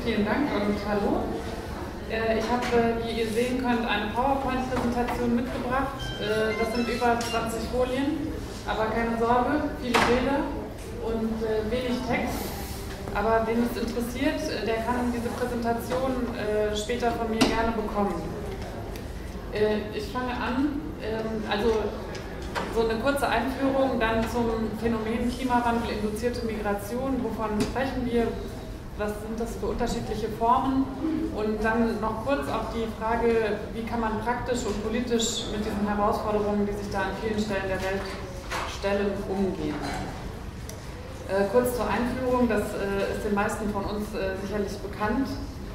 Vielen Dank und hallo. Ich habe, wie ihr sehen könnt, eine PowerPoint-Präsentation mitgebracht. Das sind über 20 Folien, aber keine Sorge, viele Bilder und wenig Text. Aber wen es interessiert, der kann diese Präsentation später von mir gerne bekommen. Ich fange an, also so eine kurze Einführung dann zum Phänomen Klimawandel induzierte Migration. Wovon sprechen wir? Was sind das für unterschiedliche Formen? Und dann noch kurz auf die Frage, wie kann man praktisch und politisch mit diesen Herausforderungen, die sich da an vielen Stellen der Welt stellen, umgehen. Kurz zur Einführung, das ist den meisten von uns sicherlich bekannt.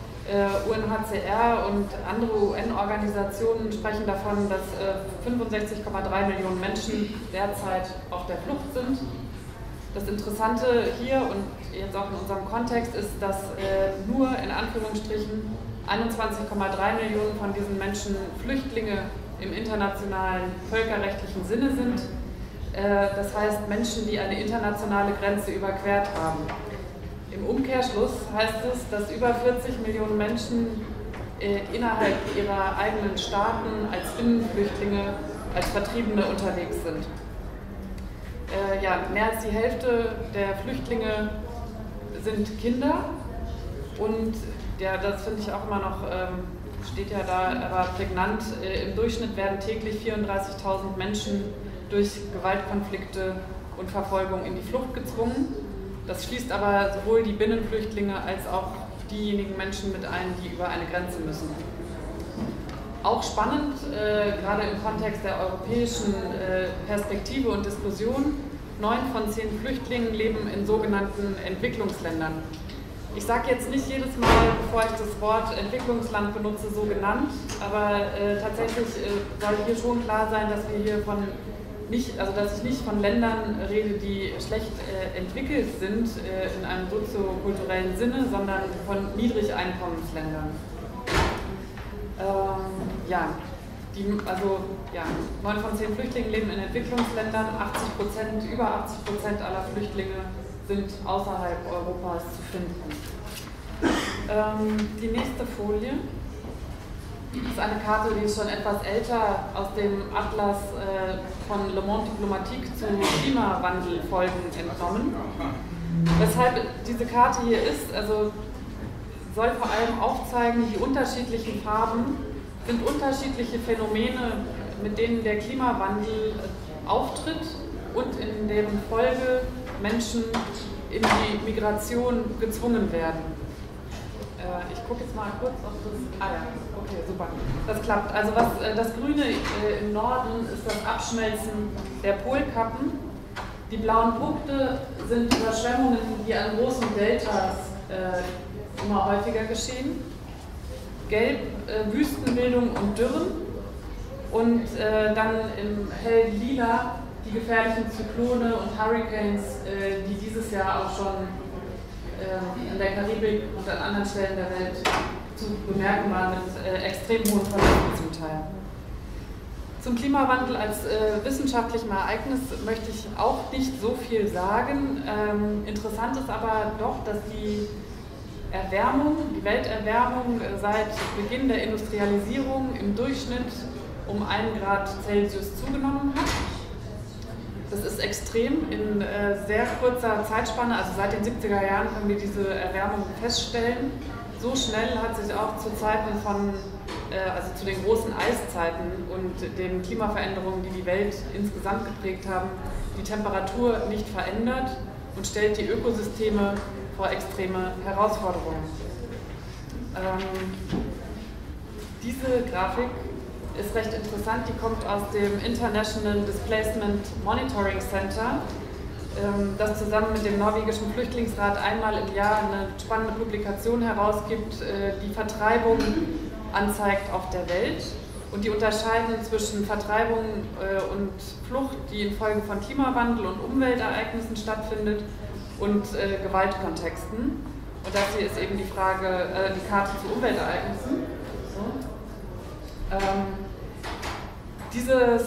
UNHCR und andere UN-Organisationen sprechen davon, dass 65,3 Millionen Menschen derzeit auf der Flucht sind. Das Interessante hier und jetzt auch in unserem Kontext ist, dass nur in Anführungsstrichen 21,3 Millionen von diesen Menschen Flüchtlinge im internationalen völkerrechtlichen Sinne sind. Das heißt Menschen, die eine internationale Grenze überquert haben. Im Umkehrschluss heißt es, dass über 40 Millionen Menschen innerhalb ihrer eigenen Staaten als Binnenflüchtlinge, als Vertriebene unterwegs sind. Ja, mehr als die Hälfte der Flüchtlinge sind Kinder und ja, das finde ich auch immer noch, steht ja da, aber prägnant, im Durchschnitt werden täglich 34.000 Menschen durch Gewaltkonflikte und Verfolgung in die Flucht gezwungen. Das schließt aber sowohl die Binnenflüchtlinge als auch diejenigen Menschen mit ein, die über eine Grenze müssen. Auch spannend, gerade im Kontext der europäischen Perspektive und Diskussion, 9 von 10 Flüchtlingen leben in sogenannten Entwicklungsländern. Ich sage jetzt nicht jedes Mal, bevor ich das Wort Entwicklungsland benutze, so genannt, aber tatsächlich soll hier schon klar sein, dass wir hier dass ich nicht von Ländern rede, die schlecht entwickelt sind in einem soziokulturellen Sinne, sondern von Niedrigeinkommensländern. 9 von 10 Flüchtlingen leben in Entwicklungsländern, über 80% aller Flüchtlinge sind außerhalb Europas zu finden. Die nächste Folie ist eine Karte, die ist schon etwas älter, aus dem Atlas von Le Monde Diplomatique zu Klimawandelfolgen entnommen. Weshalb diese Karte hier ist, also soll vor allem aufzeigen, die unterschiedlichen Farben sind unterschiedliche Phänomene, mit denen der Klimawandel auftritt und in deren Folge Menschen in die Migration gezwungen werden. Ich gucke jetzt mal kurz, ob das... Ah ja, okay, super. Das klappt. Also das Grüne im Norden ist das Abschmelzen der Polkappen. Die blauen Punkte sind Überschwemmungen, die an großen Deltas immer häufiger geschehen. Gelb Wüstenbildung und Dürren und dann im hellen Lila die gefährlichen Zyklone und Hurricanes, die dieses Jahr auch schon in der Karibik und an anderen Stellen der Welt zu bemerken waren mit extrem hohen Verlusten zum Teil. Zum Klimawandel als wissenschaftlichem Ereignis möchte ich auch nicht so viel sagen. Interessant ist aber doch, dass die Welterwärmung seit Beginn der Industrialisierung im Durchschnitt um 1 Grad Celsius zugenommen hat. Das ist extrem in sehr kurzer Zeitspanne, also seit den 70er Jahren können wir diese Erwärmung feststellen. So schnell hat sich auch zu Zeiten zu den großen Eiszeiten und den Klimaveränderungen, die die Welt insgesamt geprägt haben, die Temperatur nicht verändert und stellt die Ökosysteme vor extreme Herausforderungen. Diese Grafik ist recht interessant, die kommt aus dem International Displacement Monitoring Center, das zusammen mit dem norwegischen Flüchtlingsrat einmal im Jahr eine spannende Publikation herausgibt, die Vertreibung anzeigt auf der Welt. Und die unterscheiden zwischen Vertreibung und Flucht, die infolge von Klimawandel und Umweltereignissen stattfindet, und Gewaltkontexten. Und das hier ist eben die Karte zu Umweltereignissen. So. Dieses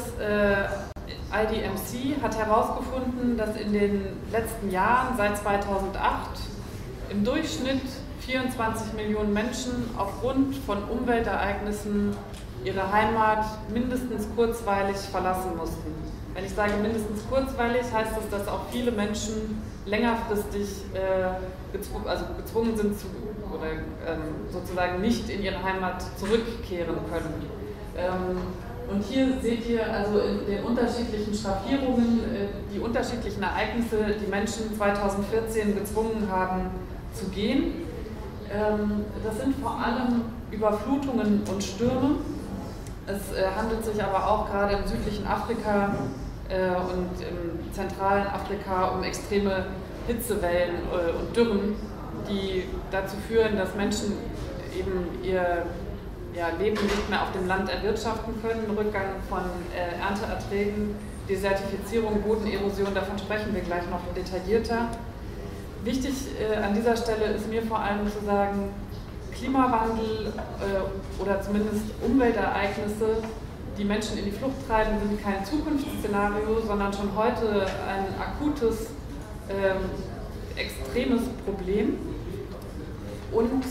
IDMC hat herausgefunden, dass in den letzten Jahren, seit 2008, im Durchschnitt 24 Millionen Menschen aufgrund von Umweltereignissen ihre Heimat mindestens kurzweilig verlassen mussten. Wenn ich sage mindestens kurzweilig, heißt das, dass auch viele Menschen längerfristig gezwungen sind oder sozusagen nicht in ihre Heimat zurückkehren können. Und hier seht ihr also in den unterschiedlichen Schraffierungen die unterschiedlichen Ereignisse, die Menschen 2014 gezwungen haben zu gehen. Das sind vor allem Überflutungen und Stürme. Es handelt sich aber auch gerade im südlichen Afrika und im zentralen Afrika um extreme Hitzewellen und Dürren, die dazu führen, dass Menschen eben ihr Leben nicht mehr auf dem Land erwirtschaften können, Rückgang von Ernteerträgen, Desertifizierung, Bodenerosion, davon sprechen wir gleich noch detaillierter. Wichtig an dieser Stelle ist mir vor allem zu sagen, Klimawandel oder zumindest Umweltereignisse, die Menschen in die Flucht treiben, sind kein Zukunftsszenario, sondern schon heute ein akutes, extremes Problem. Und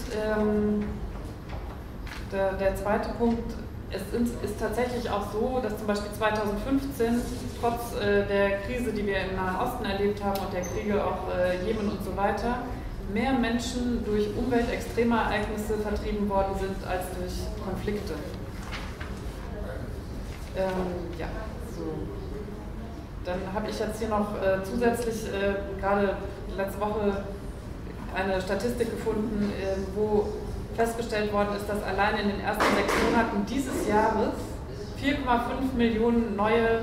der zweite Punkt, es ist tatsächlich auch so, dass zum Beispiel 2015, trotz der Krise, die wir im Nahen Osten erlebt haben und der Kriege auch Jemen und so weiter, mehr Menschen durch Umweltextremereignisse vertrieben worden sind als durch Konflikte. Dann habe ich jetzt hier noch zusätzlich gerade letzte Woche eine Statistik gefunden, wo festgestellt worden ist, dass allein in den ersten 6 Monaten dieses Jahres 4,5 Millionen neue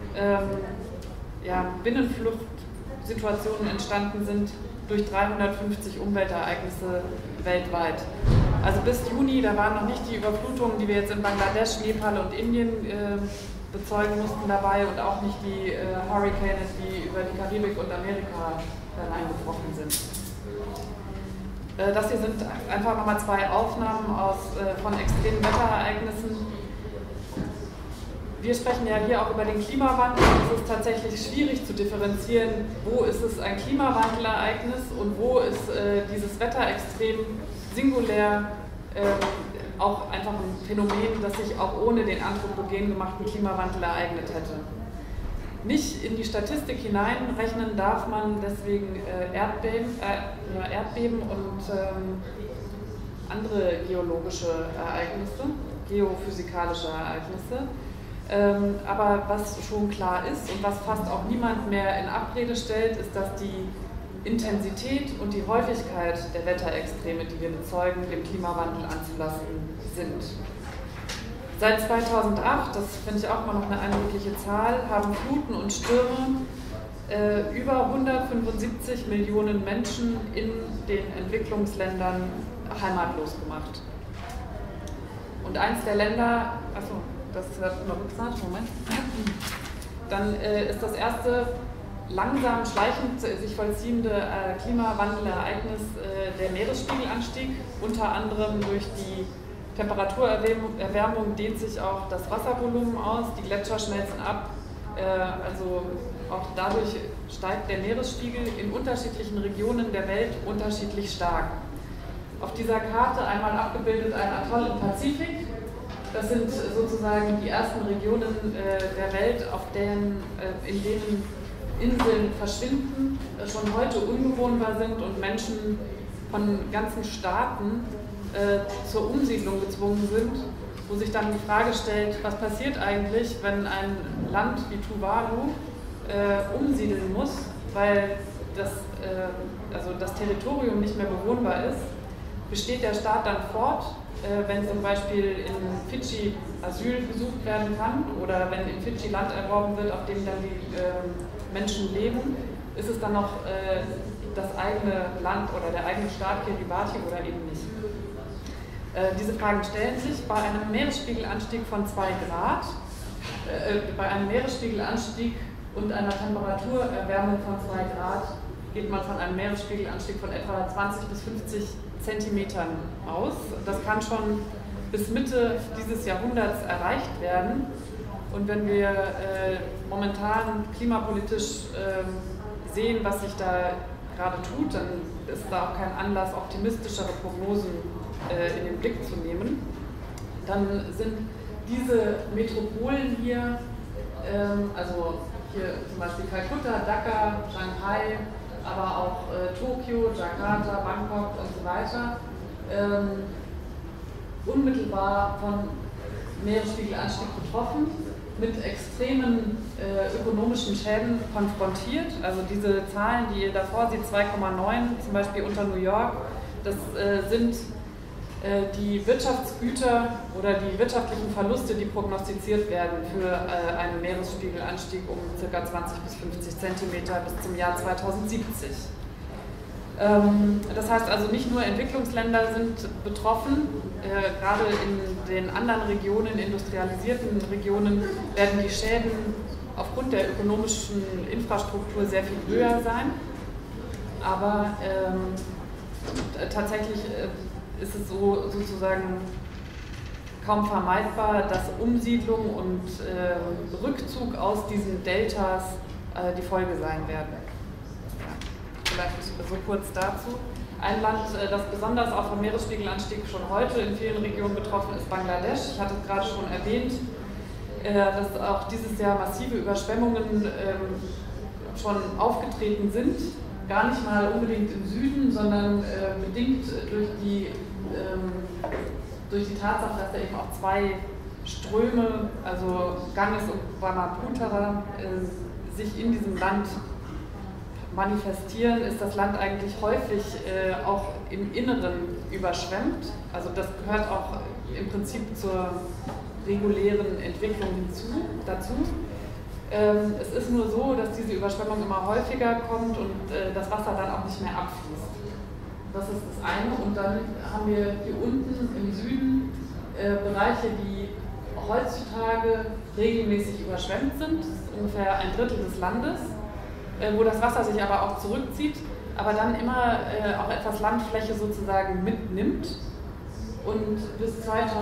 Binnenfluchtsituationen entstanden sind durch 350 Umweltereignisse weltweit. Also bis Juni, da waren noch nicht die Überflutungen, die wir jetzt in Bangladesch, Nepal und Indien bezeugen mussten dabei und auch nicht die Hurricane, die über die Karibik und Amerika hereingebrochen sind. Das hier sind einfach nochmal 2 Aufnahmen von extremen Wetterereignissen. Wir sprechen ja hier auch über den Klimawandel. Es ist tatsächlich schwierig zu differenzieren, wo ist es ein Klimawandelereignis und wo ist dieses Wetterextrem singulär auch einfach ein Phänomen, das sich auch ohne den anthropogen gemachten Klimawandel ereignet hätte. Nicht in die Statistik hineinrechnen darf man deswegen Erdbeben und andere geologische Ereignisse, geophysikalische Ereignisse. Aber was schon klar ist und was fast auch niemand mehr in Abrede stellt, ist, dass die Intensität und die Häufigkeit der Wetterextreme, die wir bezeugen, dem Klimawandel anzulassen sind. Seit 2008, das finde ich auch immer noch eine eindrückliche Zahl, haben Fluten und Stürme über 175 Millionen Menschen in den Entwicklungsländern heimatlos gemacht. Und eins der Länder, achso, das hat noch gesagt, Moment, dann ist das erste langsam schleichend sich vollziehende Klimawandelereignis der Meeresspiegelanstieg, unter anderem durch die Temperaturerwärmung dehnt sich auch das Wasservolumen aus, die Gletscher schmelzen ab, also auch dadurch steigt der Meeresspiegel in unterschiedlichen Regionen der Welt unterschiedlich stark. Auf dieser Karte einmal abgebildet ein Atoll im Pazifik. Das sind sozusagen die ersten Regionen der Welt, in denen Inseln verschwinden, schon heute unbewohnbar sind und Menschen von ganzen Staaten zur Umsiedlung gezwungen sind, wo sich dann die Frage stellt, was passiert eigentlich, wenn ein Land wie Tuvalu umsiedeln muss, weil das Territorium nicht mehr bewohnbar ist. Besteht der Staat dann fort, wenn zum Beispiel in Fidschi Asyl gesucht werden kann oder wenn in Fidschi Land erworben wird, auf dem dann die Menschen leben, ist es dann noch das eigene Land oder der eigene Staat Kiribati oder eben nicht? Diese Fragen stellen sich bei einem Meeresspiegelanstieg von 2 Grad, bei einem Meeresspiegelanstieg und einer Temperaturerwärmung von 2 Grad geht man von einem Meeresspiegelanstieg von etwa 20 bis 50 Zentimetern aus. Das kann schon bis Mitte dieses Jahrhunderts erreicht werden. Und wenn wir momentan klimapolitisch sehen, was sich da gerade tut, dann ist da auch kein Anlass, optimistischere Prognosen in den Blick zu nehmen. Dann sind diese Metropolen hier, also hier zum Beispiel Kalkutta, Dhaka, Shanghai, aber auch Tokio, Jakarta, Bangkok und so weiter, unmittelbar von Meeresspiegelanstieg betroffen, mit extremen ökonomischen Schäden konfrontiert. Also diese Zahlen, die ihr davor seht, 2,9 zum Beispiel unter New York, das sind die Wirtschaftsgüter oder die wirtschaftlichen Verluste, die prognostiziert werden für einen Meeresspiegelanstieg um ca. 20 bis 50 Zentimeter bis zum Jahr 2070. Das heißt also, nicht nur Entwicklungsländer sind betroffen, gerade in den anderen Regionen, industrialisierten Regionen, werden die Schäden aufgrund der ökonomischen Infrastruktur sehr viel höher sein. Aber tatsächlich ist es so sozusagen kaum vermeidbar, dass Umsiedlung und Rückzug aus diesen Deltas die Folge sein werden. Vielleicht so kurz dazu. Ein Land, das besonders auch vom Meeresspiegelanstieg schon heute in vielen Regionen betroffen ist, Bangladesch. Ich hatte es gerade schon erwähnt, dass auch dieses Jahr massive Überschwemmungen schon aufgetreten sind. Gar nicht mal unbedingt im Süden, sondern bedingt durch die Tatsache, dass da eben auch zwei Ströme, also Ganges und Brahmaputra, sich in diesem Land manifestieren, ist das Land eigentlich häufig auch im Inneren überschwemmt. Also das gehört auch im Prinzip zur regulären Entwicklung dazu. Es ist nur so, dass diese Überschwemmung immer häufiger kommt und das Wasser dann auch nicht mehr abfließt. Das ist das eine. Und dann haben wir hier unten im Süden Bereiche, die heutzutage regelmäßig überschwemmt sind. Das ist ungefähr ein Drittel des Landes, wo das Wasser sich aber auch zurückzieht, aber dann immer auch etwas Landfläche sozusagen mitnimmt. Und bis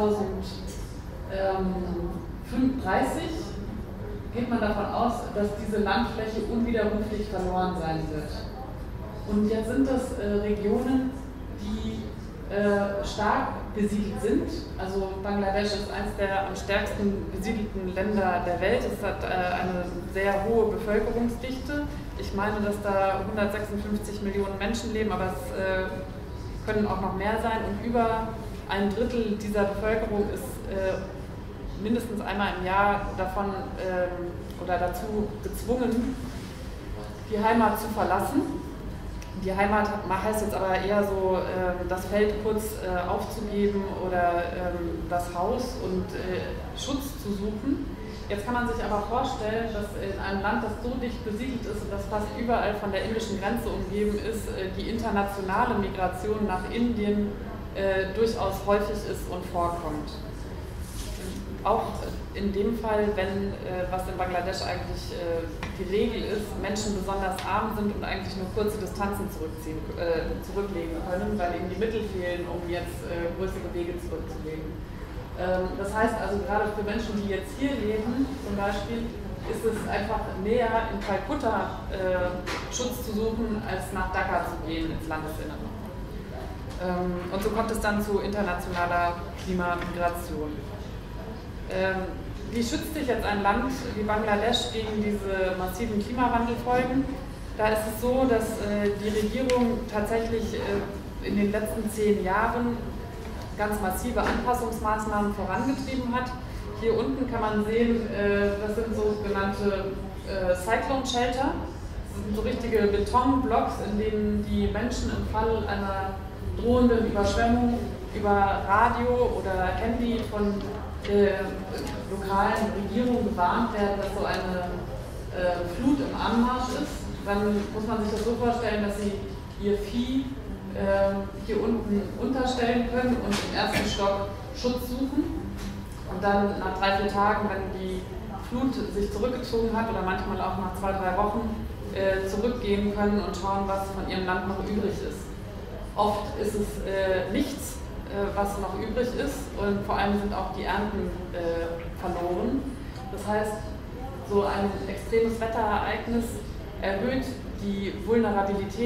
2035 geht man davon aus, dass diese Landfläche unwiderruflich verloren sein wird. Und jetzt sind das Regionen, die stark besiedelt sind. Also Bangladesch ist eines der am stärksten besiedelten Länder der Welt. Es hat eine sehr hohe Bevölkerungsdichte. Ich meine, dass da 156 Millionen Menschen leben, aber es können auch noch mehr sein. Und über ein Drittel dieser Bevölkerung ist mindestens einmal im Jahr davon oder dazu gezwungen, die Heimat zu verlassen. Die Heimat heißt jetzt aber eher so, das Feld kurz aufzugeben oder das Haus und Schutz zu suchen. Jetzt kann man sich aber vorstellen, dass in einem Land, das so dicht besiedelt ist und das fast überall von der indischen Grenze umgeben ist, die internationale Migration nach Indien durchaus häufig ist und vorkommt. Auch in dem Fall, wenn, was in Bangladesch eigentlich die Regel ist, Menschen besonders arm sind und eigentlich nur kurze Distanzen zurücklegen können, weil ihnen die Mittel fehlen, um jetzt größere Wege zurückzulegen. Das heißt also, gerade für Menschen, die jetzt hier leben, zum Beispiel, ist es einfach näher in Kalkutta Schutz zu suchen, als nach Dhaka zu gehen, ins Landesinnere. Und so kommt es dann zu internationaler Klimamigration. Wie schützt sich jetzt ein Land wie Bangladesch gegen diese massiven Klimawandelfolgen? Da ist es so, dass die Regierung tatsächlich in den letzten 10 Jahren ganz massive Anpassungsmaßnahmen vorangetrieben hat. Hier unten kann man sehen, das sind sogenannte Cyclone Shelter. Das sind so richtige Betonblocks, in denen die Menschen im Fall einer drohenden Überschwemmung über Radio oder Handy von der lokalen Regierung gewarnt werden, dass so eine Flut im Anmarsch ist. Dann muss man sich das so vorstellen, dass sie ihr Vieh hier unten unterstellen können und im ersten Stock Schutz suchen. Und dann nach 3, 4 Tagen, wenn die Flut sich zurückgezogen hat oder manchmal auch nach 2, 3 Wochen, zurückgehen können und schauen, was von ihrem Land noch übrig ist. Oft ist es nichts, was noch übrig ist, und vor allem sind auch die Ernten verloren. Das heißt, so ein extremes Wetterereignis erhöht die Vulnerabilität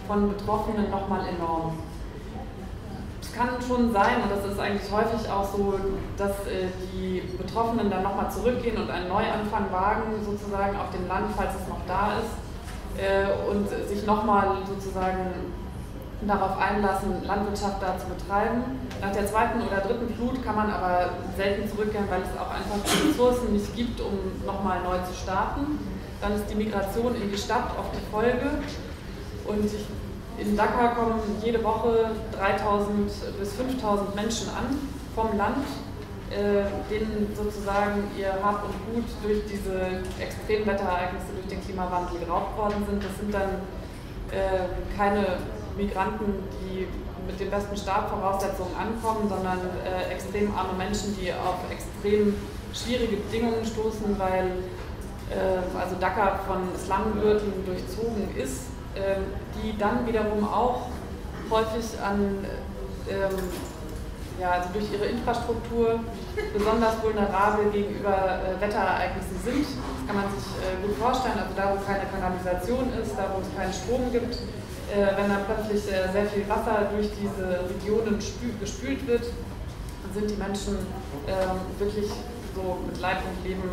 von Betroffenen nochmal enorm. Es kann schon sein, und das ist eigentlich häufig auch so, dass die Betroffenen dann nochmal zurückgehen und einen Neuanfang wagen, sozusagen auf dem Land, falls es noch da ist, und sich nochmal sozusagen darauf einlassen, Landwirtschaft da zu betreiben. Nach der zweiten oder dritten Flut kann man aber selten zurückkehren, weil es auch einfach die Ressourcen nicht gibt, um nochmal neu zu starten. Dann ist die Migration in die Stadt oft die Folge. Und in Dhaka kommen jede Woche 3.000 bis 5.000 Menschen an vom Land, denen sozusagen ihr Hab und Gut durch diese Extremwetterereignisse, durch den Klimawandel geraubt worden sind. Das sind dann keine Migranten, die mit den besten Startvoraussetzungen ankommen, sondern extrem arme Menschen, die auf extrem schwierige Bedingungen stoßen, weil also Dhaka von Slumgürteln durchzogen ist, die dann wiederum auch häufig an, also durch ihre Infrastruktur besonders vulnerabel gegenüber Wetterereignissen sind. Das kann man sich gut vorstellen, also da, wo keine Kanalisation ist, da, wo es keinen Strom gibt, wenn dann plötzlich sehr viel Wasser durch diese Regionen gespült wird, dann sind die Menschen wirklich so mit Leib und Leben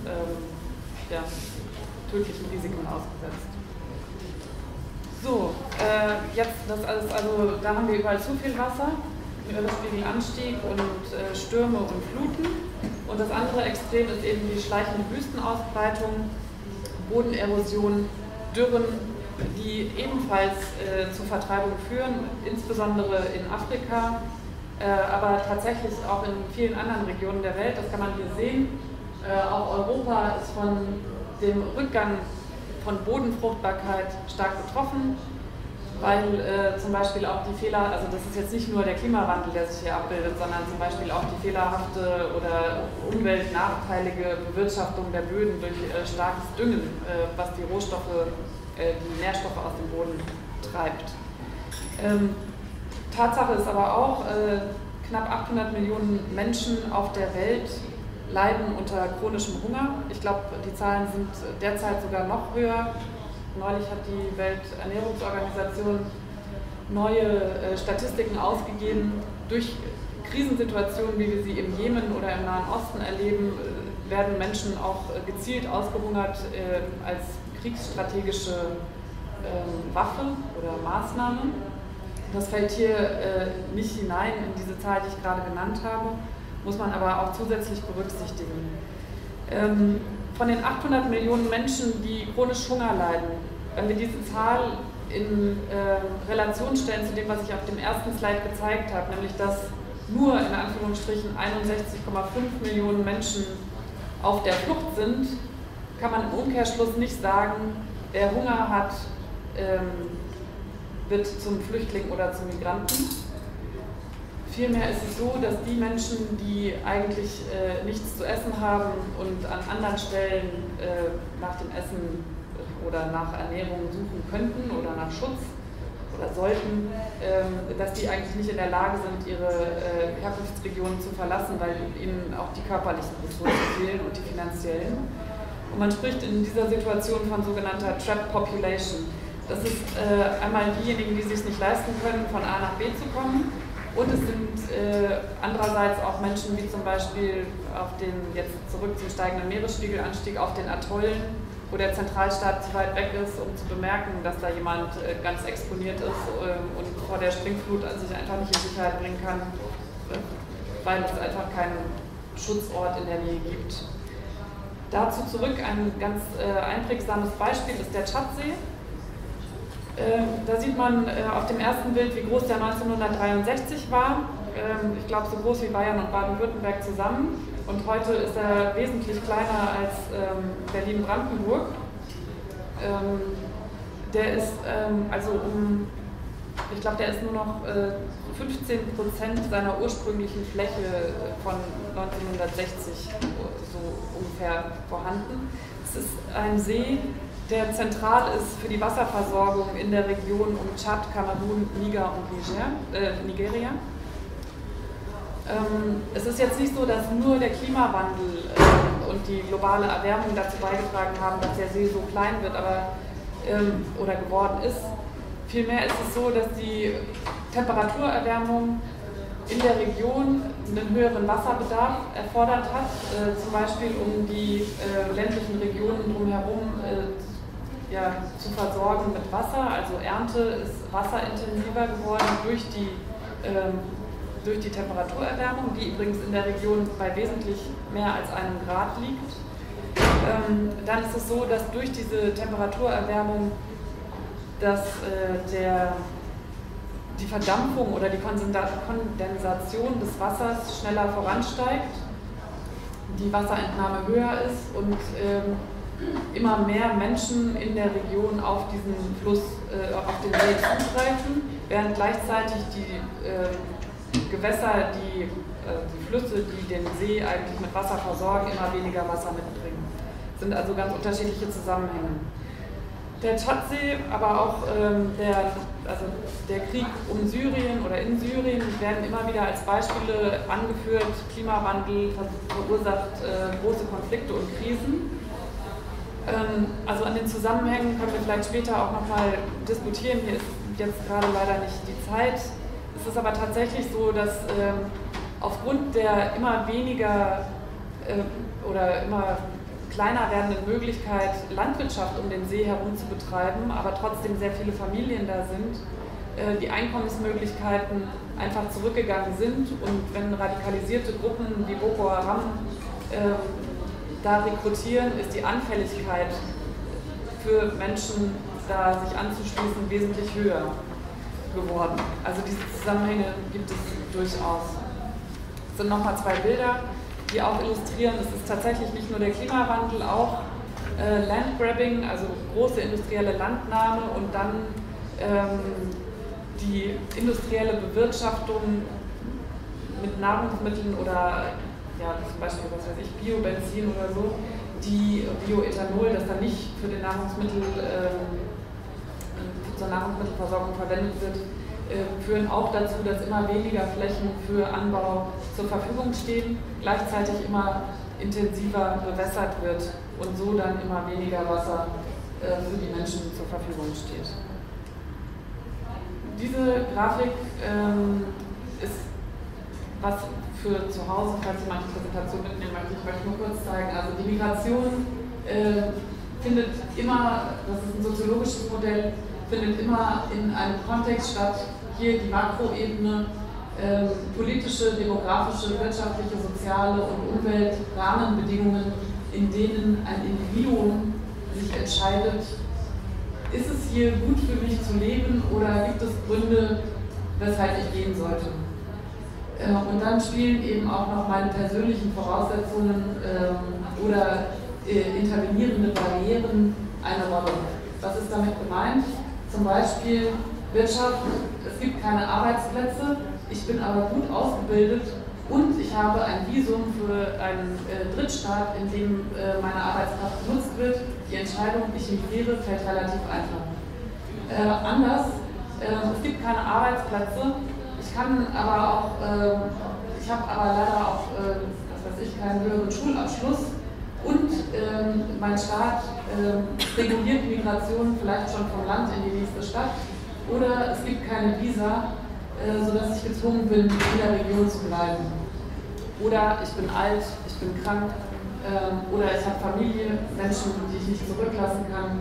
tödlichen Risiken ausgesetzt. So, jetzt das alles, also da haben wir überall zu viel Wasser, Meeresspiegelanstieg und Stürme und Fluten. Und das andere Extrem ist eben die schleichende Wüstenausbreitung, Bodenerosion, Dürren, die ebenfalls zur Vertreibung führen, insbesondere in Afrika, aber tatsächlich auch in vielen anderen Regionen der Welt. Das kann man hier sehen. Auch Europa ist von dem Rückgang von Bodenfruchtbarkeit stark betroffen, weil zum Beispiel auch die Fehler, also das ist jetzt nicht nur der Klimawandel, der sich hier abbildet, sondern zum Beispiel auch die fehlerhafte oder umweltnachteilige Bewirtschaftung der Böden durch starkes Düngen, was die Rohstoffe, die Nährstoffe aus dem Boden treibt. Tatsache ist aber auch, knapp 800 Millionen Menschen auf der Welt leiden unter chronischem Hunger. Ich glaube, die Zahlen sind derzeit sogar noch höher. Neulich hat die Welternährungsorganisation neue Statistiken ausgegeben. Durch Krisensituationen, wie wir sie im Jemen oder im Nahen Osten erleben, werden Menschen auch gezielt ausgehungert als kriegsstrategische Waffe oder Maßnahme. Das fällt hier nicht hinein in diese Zahl, die ich gerade genannt habe, muss man aber auch zusätzlich berücksichtigen. Von den 800 Millionen Menschen, die chronisch Hunger leiden, wenn wir diese Zahl in Relation stellen zu dem, was ich auf dem ersten Slide gezeigt habe, nämlich dass nur in Anführungsstrichen 61,5 Millionen Menschen auf der Flucht sind, kann man im Umkehrschluss nicht sagen, wer Hunger hat, wird zum Flüchtling oder zum Migranten. Vielmehr ist es so, dass die Menschen, die eigentlich nichts zu essen haben und an anderen Stellen nach dem Essen oder nach Ernährung suchen könnten oder nach Schutz oder sollten, dass die eigentlich nicht in der Lage sind, ihre Herkunftsregionen zu verlassen, weil ihnen auch die körperlichen Ressourcen fehlen und die finanziellen. Und man spricht in dieser Situation von sogenannter Trapped Population. Das ist einmal diejenigen, die es sich nicht leisten können, von A nach B zu kommen. Und es sind andererseits auch Menschen wie zum Beispiel auf den, jetzt zurück zum steigenden Meeresspiegelanstieg, auf den Atollen, wo der Zentralstaat zu weit weg ist, um zu bemerken, dass da jemand ganz exponiert ist und vor der Springflut sich einfach nicht in Sicherheit bringen kann, weil es einfach keinen Schutzort in der Nähe gibt. Dazu zurück ein ganz einprägsames Beispiel ist der Tschadsee. Da sieht man auf dem ersten Bild, wie groß der 1963 war. Ich glaube, so groß wie Bayern und Baden-Württemberg zusammen. Und heute ist er wesentlich kleiner als Berlin-Brandenburg. Der ist ich glaube, der ist nur noch 15% seiner ursprünglichen Fläche von 1960 so ungefähr vorhanden. Es ist ein See, der zentral ist für die Wasserversorgung in der Region um Tschad, Kamerun, Niger und Nigeria. Es ist jetzt nicht so, dass nur der Klimawandel und die globale Erwärmung dazu beigetragen haben, dass der See so klein wird oder geworden ist. Vielmehr ist es so, dass die Temperaturerwärmung in der Region einen höheren Wasserbedarf erfordert hat, zum Beispiel um die ländlichen Regionen drumherum zu versorgen mit Wasser. Also Ernte ist wasserintensiver geworden durch die Temperaturerwärmung, die übrigens in der Region bei wesentlich mehr als 1 Grad liegt. Dann ist es so, dass durch diese Temperaturerwärmung die Verdampfung oder die Kondensation des Wassers schneller voransteigt, die Wasserentnahme höher ist und immer mehr Menschen in der Region auf diesen Fluss, auf den See zugreifen, während gleichzeitig die Gewässer, die Flüsse, die den See eigentlich mit Wasser versorgen, immer weniger Wasser mitbringen. Das sind also ganz unterschiedliche Zusammenhänge. Der Tschadsee, aber auch der Krieg um Syrien oder in Syrien werden immer wieder als Beispiele angeführt. Klimawandel verursacht große Konflikte und Krisen. Also an den Zusammenhängen können wir vielleicht später auch nochmal diskutieren. Hier ist jetzt gerade leider nicht die Zeit. Es ist aber tatsächlich so, dass aufgrund der immer weniger oder immer kleiner werdenden Möglichkeit, Landwirtschaft um den See herum zu betreiben, aber trotzdem sehr viele Familien da sind, die Einkommensmöglichkeiten einfach zurückgegangen sind. Und wenn radikalisierte Gruppen wie Boko Haram da rekrutieren, ist die Anfälligkeit für Menschen, da sich anzuschließen, wesentlich höher geworden. Also diese Zusammenhänge gibt es durchaus. Es sind nochmal 2 Bilder, die auch illustrieren, es ist tatsächlich nicht nur der Klimawandel, auch Landgrabbing, also große industrielle Landnahme und dann die industrielle Bewirtschaftung mit Nahrungsmitteln oder zum Beispiel, was weiß ich, Biobenzin oder so, die Bioethanol, das dann nicht für den zur Nahrungsmittelversorgung verwendet wird, führen auch dazu, dass immer weniger Flächen für Anbau zur Verfügung stehen, gleichzeitig immer intensiver bewässert wird und so dann immer weniger Wasser für die Menschen zur Verfügung steht. Diese Grafik ist was für zu Hause, falls jemand die Präsentation mitnehmen möchte. Ich möchte nur kurz zeigen. Also die Migration findet immer, das ist ein soziologisches Modell, findet immer in einem Kontext statt. Hier die Makroebene, politische, demografische, wirtschaftliche, soziale und Umweltrahmenbedingungen, in denen ein Individuum sich entscheidet, ist es hier gut für mich zu leben oder gibt es Gründe, weshalb ich gehen sollte. Und dann spielen eben auch noch meine persönlichen Voraussetzungen oder intervenierende Barrieren eine Rolle. Was ist damit gemeint? Zum Beispiel Wirtschaft, es gibt keine Arbeitsplätze, ich bin aber gut ausgebildet und ich habe ein Visum für einen Drittstaat, in dem meine Arbeitskraft genutzt wird. Die Entscheidung, ich migriere, fällt relativ einfach. Anders, es gibt keine Arbeitsplätze, ich habe aber leider auch, keinen höheren Schulabschluss und mein Staat reguliert Migration vielleicht schon vom Land in die nächste Stadt oder es gibt keine Visa, sodass ich gezwungen bin, in der Region zu bleiben. Oder ich bin alt, ich bin krank oder ich habe Familie, Menschen, die ich nicht zurücklassen kann.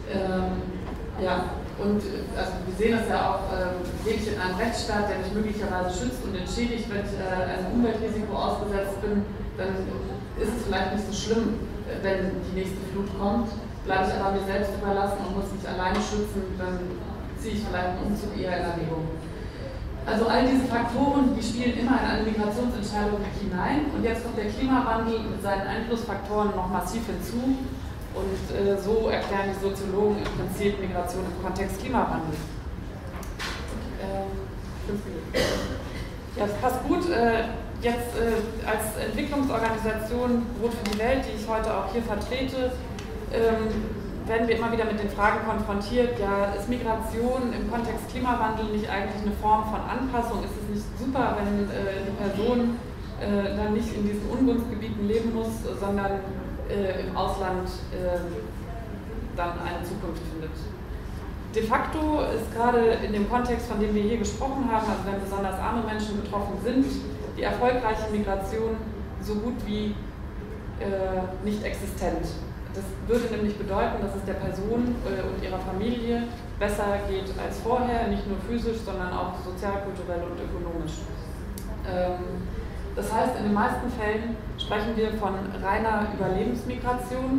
Und also wir sehen das ja auch, lebe ich in einem Rechtsstaat, der mich möglicherweise schützt und entschädigt, wenn ich einem Umweltrisiko ausgesetzt bin, dann ist es vielleicht nicht so schlimm, wenn die nächste Flut kommt. Bleibe ich aber mir selbst überlassen und muss mich alleine schützen, dann ziehe ich vielleicht einen Umzug eher in Erwägung. Also all diese Faktoren, die spielen immer in eine Migrationsentscheidung hinein und jetzt kommt der Klimawandel mit seinen Einflussfaktoren noch massiv hinzu. Und so erklären die Soziologen im Prinzip Migration im Kontext Klimawandel. 5 Minuten. Ja, das passt gut. Jetzt als Entwicklungsorganisation Brot für die Welt, die ich heute auch hier vertrete, werden wir immer wieder mit den Fragen konfrontiert, ja, ist Migration im Kontext Klimawandel nicht eigentlich eine Form von Anpassung? Ist es nicht super, wenn die Person dann nicht in diesen Ungunstgebieten leben muss, sondern im Ausland dann eine Zukunft findet? De facto ist gerade in dem Kontext, von dem wir hier gesprochen haben, also wenn besonders arme Menschen betroffen sind, die erfolgreiche Migration so gut wie nicht existent. Das würde nämlich bedeuten, dass es der Person und ihrer Familie besser geht als vorher, nicht nur physisch, sondern auch sozial, kulturell und ökonomisch. Das heißt, in den meisten Fällen sprechen wir von reiner Überlebensmigration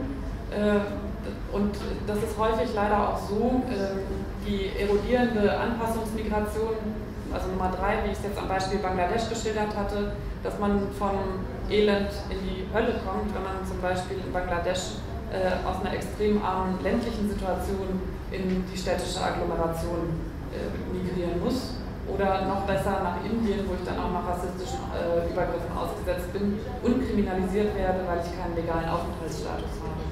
und das ist häufig leider auch so, die erodierende Anpassungsmigration, also Nummer 3, wie ich es jetzt am Beispiel Bangladesch geschildert hatte, dass man vom Elend in die Hölle kommt, wenn man zum Beispiel in Bangladesch aus einer extrem armen ländlichen Situation in die städtische Agglomeration migrieren muss. Oder noch besser nach Indien, wo ich dann auch noch rassistischen Übergriffen ausgesetzt bin und kriminalisiert werde, weil ich keinen legalen Aufenthaltsstatus habe.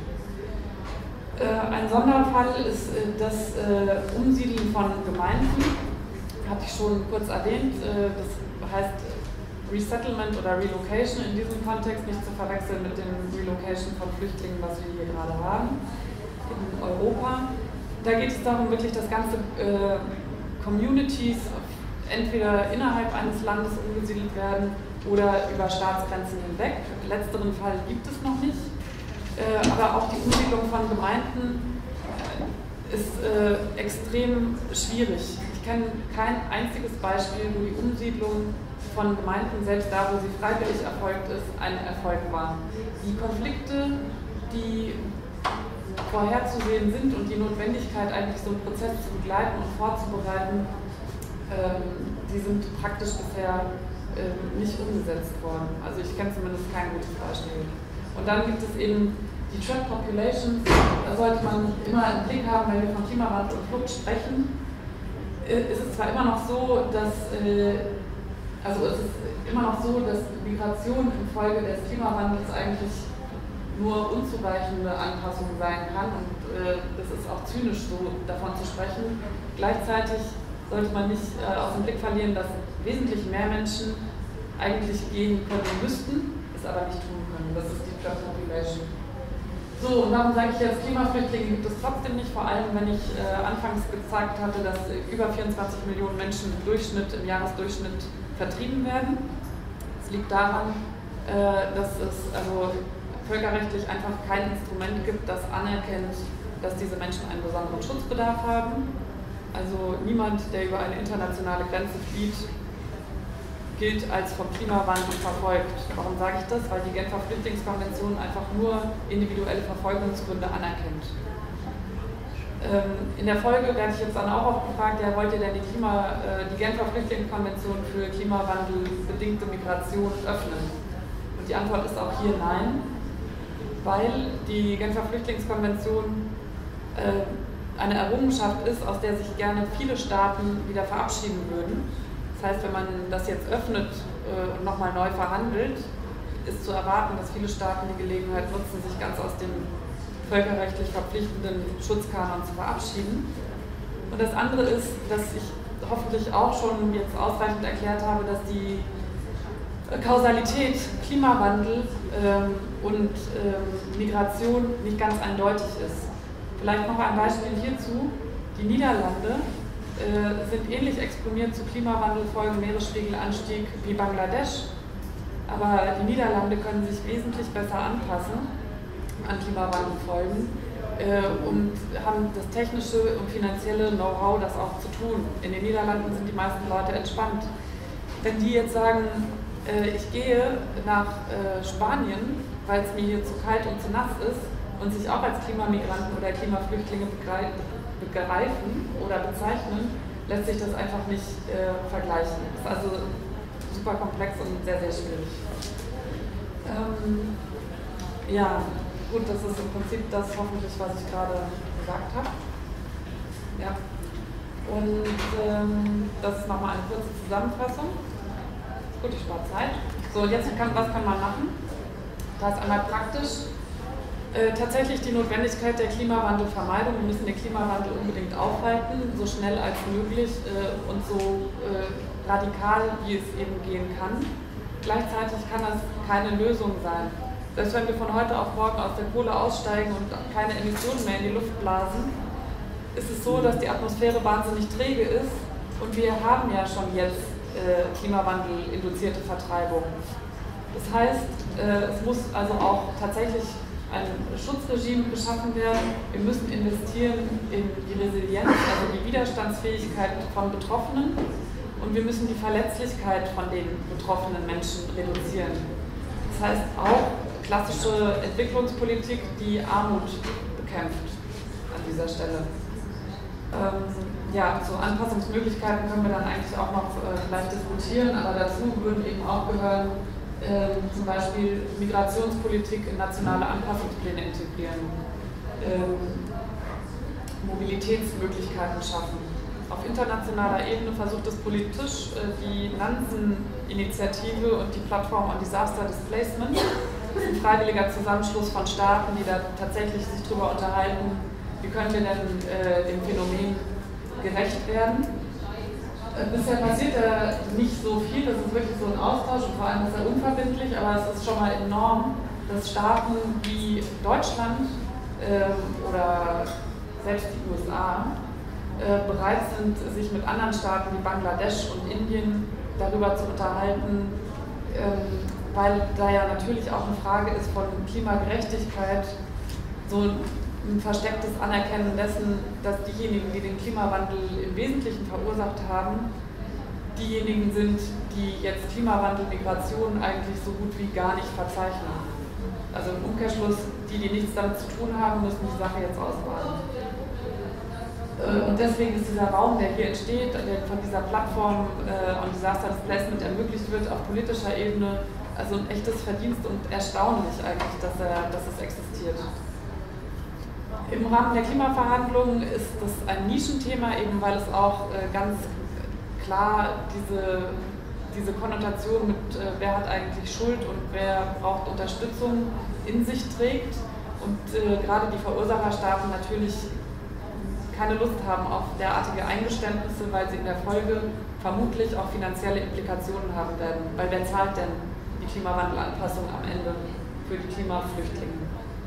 Ein Sonderfall ist das Umsiedeln von Gemeinden, hatte ich schon kurz erwähnt. Das heißt Resettlement oder Relocation in diesem Kontext, nicht zu verwechseln mit dem Relocation von Flüchtlingen, was wir hier gerade haben in Europa. Da geht es darum, wirklich das ganze Communities entweder innerhalb eines Landes umgesiedelt werden oder über Staatsgrenzen hinweg. Letzteren Fall gibt es noch nicht, aber auch die Umsiedlung von Gemeinden ist extrem schwierig. Ich kenne kein einziges Beispiel, wo die Umsiedlung von Gemeinden, selbst da, wo sie freiwillig erfolgt ist, ein Erfolg war. Die Konflikte, die vorherzusehen sind und die Notwendigkeit, eigentlich so einen Prozess zu begleiten und vorzubereiten, die sind praktisch bisher nicht umgesetzt worden. Also ich kenne zumindest kein gutes Beispiel. Und dann gibt es eben die Trapped Populations, da sollte man immer im Blick haben, wenn wir von Klimawandel und Flucht sprechen. Ist es zwar immer noch so, dass Migration infolge des Klimawandels eigentlich nur unzureichende Anpassung sein kann und es ist auch zynisch so davon zu sprechen. Gleichzeitig sollte man nicht aus dem Blick verlieren, dass wesentlich mehr Menschen eigentlich gehen können müssten, es aber nicht tun können. Das ist die Trapped Population. So, und warum sage ich jetzt, Klimaflüchtlinge gibt es trotzdem nicht, vor allem wenn ich anfangs gezeigt hatte, dass über 24 Millionen Menschen im Jahresdurchschnitt vertrieben werden. Es liegt daran, dass es also völkerrechtlich einfach kein Instrument gibt, das anerkennt, dass diese Menschen einen besonderen Schutzbedarf haben. Also niemand, der über eine internationale Grenze flieht, gilt als vom Klimawandel verfolgt. Warum sage ich das? Weil die Genfer Flüchtlingskonvention einfach nur individuelle Verfolgungsgründe anerkennt. In der Folge werde ich jetzt dann auch oft gefragt, ja, wollt ihr denn die Genfer Flüchtlingskonvention für klimawandelbedingte Migration öffnen? Und die Antwort ist auch hier nein, weil die Genfer Flüchtlingskonvention eine Errungenschaft ist, aus der sich gerne viele Staaten wieder verabschieden würden. Das heißt, wenn man das jetzt öffnet und nochmal neu verhandelt, ist zu erwarten, dass viele Staaten die Gelegenheit nutzen, sich ganz aus dem völkerrechtlich verpflichtenden Schutzkanon zu verabschieden. Und das andere ist, dass ich hoffentlich auch schon jetzt ausreichend erklärt habe, dass die Kausalität Klimawandel und Migration nicht ganz eindeutig ist. Vielleicht noch ein Beispiel hierzu. Die Niederlande sind ähnlich exponiert zu Klimawandelfolgen, Meeresspiegelanstieg wie Bangladesch, aber die Niederlande können sich wesentlich besser anpassen an Klimawandelfolgen und haben das technische und finanzielle Know-how, das auch zu tun. In den Niederlanden sind die meisten Leute entspannt. Wenn die jetzt sagen, ich gehe nach Spanien, weil es mir hier zu kalt und zu nass ist und sich auch als Klimamigranten oder Klimaflüchtlinge begreifen oder bezeichnen, lässt sich das einfach nicht vergleichen. Das ist also super komplex und sehr, sehr schwierig. Ja, gut, das ist im Prinzip das hoffentlich, was ich gerade gesagt habe. Ja. Und das ist nochmal eine kurze Zusammenfassung. Gut, ich spare Zeit. So, und jetzt, was kann man machen? Da ist einmal praktisch tatsächlich die Notwendigkeit der Klimawandelvermeidung. Wir müssen den Klimawandel unbedingt aufhalten, so schnell als möglich und so radikal, wie es eben gehen kann. Gleichzeitig kann das keine Lösung sein. Selbst wenn wir von heute auf morgen aus der Kohle aussteigen und keine Emissionen mehr in die Luft blasen, ist es so, dass die Atmosphäre wahnsinnig träge ist und wir haben ja schon jetzt Klimawandel-induzierte Vertreibung. Das heißt, es muss also auch tatsächlich ein Schutzregime geschaffen werden. Wir müssen investieren in die Resilienz, also die Widerstandsfähigkeit von Betroffenen, und wir müssen die Verletzlichkeit von den betroffenen Menschen reduzieren. Das heißt auch klassische Entwicklungspolitik, die Armut bekämpft an dieser Stelle. Ja, zu Anpassungsmöglichkeiten können wir dann eigentlich auch noch vielleicht diskutieren, aber dazu würden eben auch gehören, zum Beispiel Migrationspolitik in nationale Anpassungspläne integrieren, Mobilitätsmöglichkeiten schaffen. Auf internationaler Ebene versucht es politisch die Nansen-Initiative und die Plattform on Disaster Displacement. Das ist ein freiwilliger Zusammenschluss von Staaten, die da tatsächlich sich darüber unterhalten, wie können wir denn dem Phänomen gerecht werden. Bisher passiert da nicht so viel, das ist wirklich so ein Austausch und vor allem ist er unverbindlich, aber es ist schon mal enorm, dass Staaten wie Deutschland oder selbst die USA bereit sind, sich mit anderen Staaten wie Bangladesch und Indien darüber zu unterhalten, weil da ja natürlich auch eine Frage ist von Klimagerechtigkeit, so ein verstecktes Anerkennen dessen, dass diejenigen, die den Klimawandel im Wesentlichen verursacht haben, diejenigen sind, die jetzt Klimawandel, Migration eigentlich so gut wie gar nicht verzeichnen. Also im Umkehrschluss, die nichts damit zu tun haben, müssen die Sache jetzt ausbaden. Und deswegen ist dieser Raum, der hier entsteht, der von dieser Plattform on Disaster Displacement ermöglicht wird, auf politischer Ebene, also ein echtes Verdienst und erstaunlich eigentlich, dass es existiert. Im Rahmen der Klimaverhandlungen ist das ein Nischenthema, eben weil es auch ganz klar diese Konnotation mit wer hat eigentlich Schuld und wer braucht Unterstützung in sich trägt und gerade die Verursacherstaaten natürlich keine Lust haben auf derartige Eingeständnisse, weil sie in der Folge vermutlich auch finanzielle Implikationen haben werden. Weil wer zahlt denn die Klimawandelanpassung am Ende für die Klimaflüchtlinge?